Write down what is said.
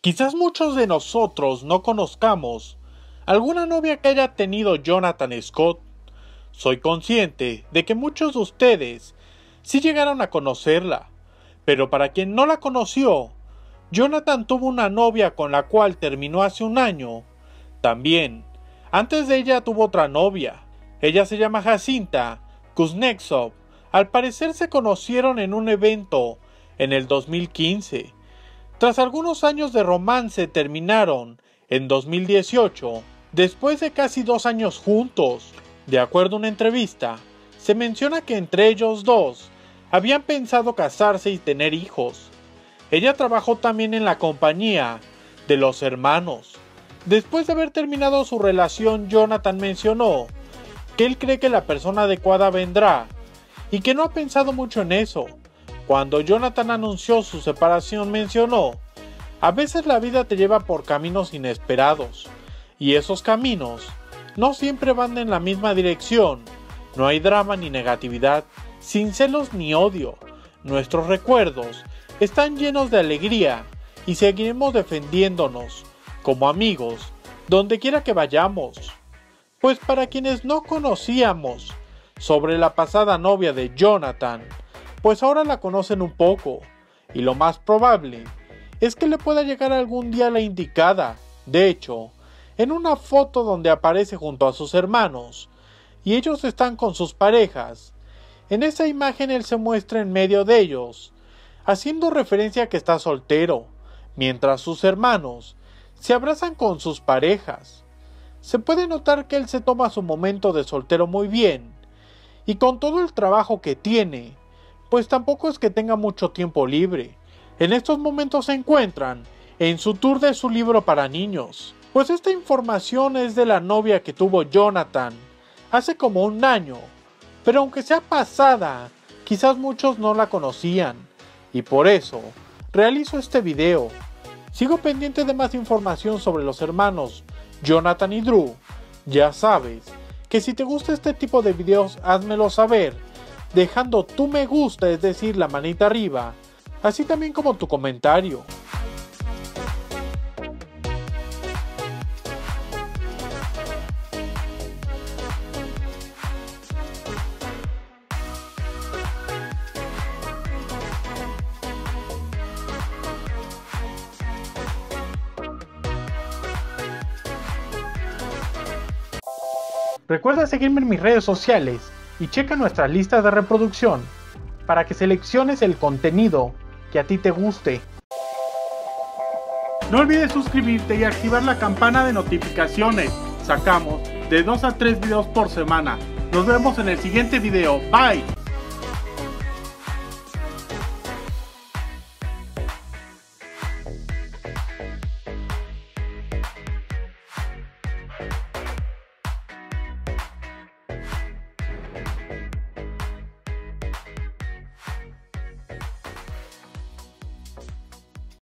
Quizás muchos de nosotros no conozcamos alguna novia que haya tenido Jonathan Scott. Soy consciente de que muchos de ustedes sí llegaron a conocerla, pero para quien no la conoció, Jonathan tuvo una novia con la cual terminó hace un año. También, antes de ella tuvo otra novia. Ella se llama Jacinta Kuznetsov. Al parecer se conocieron en un evento en el 2015. Tras algunos años de romance terminaron en 2018, después de casi 2 años juntos. De acuerdo a una entrevista, se menciona que entre ellos dos habían pensado casarse y tener hijos. Ella trabajó también en la compañía de los hermanos. Después de haber terminado su relación, Jonathan mencionó que él cree que la persona adecuada vendrá y que no ha pensado mucho en eso. Cuando Jonathan anunció su separación mencionó: a veces la vida te lleva por caminos inesperados, y esos caminos no siempre van en la misma dirección. No hay drama ni negatividad, sin celos ni odio. Nuestros recuerdos están llenos de alegría y seguiremos defendiéndonos como amigos donde quiera que vayamos. Pues para quienes no conocíamos sobre la pasada novia de Jonathan, pues ahora la conocen un poco, y lo más probable es que le pueda llegar algún día la indicada. De hecho, en una foto donde aparece junto a sus hermanos y ellos están con sus parejas, en esa imagen él se muestra en medio de ellos, haciendo referencia a que está soltero, mientras sus hermanos se abrazan con sus parejas. Se puede notar que él se toma su momento de soltero muy bien, y con todo el trabajo que tiene, pues tampoco es que tenga mucho tiempo libre. En estos momentos se encuentran en su tour de su libro para niños. Pues esta información es de la novia que tuvo Jonathan hace como un año, pero aunque sea pasada, quizás muchos no la conocían, y por eso realizo este video. Sigo pendiente de más información sobre los hermanos Jonathan y Drew. Ya sabes que si te gusta este tipo de videos, házmelo saber dejando tu me gusta, es decir, la manita arriba, así también como tu comentario. Recuerda seguirme en mis redes sociales y checa nuestras listas de reproducción para que selecciones el contenido que a ti te guste. No olvides suscribirte y activar la campana de notificaciones. Sacamos de 2 a 3 videos por semana. Nos vemos en el siguiente video. Bye.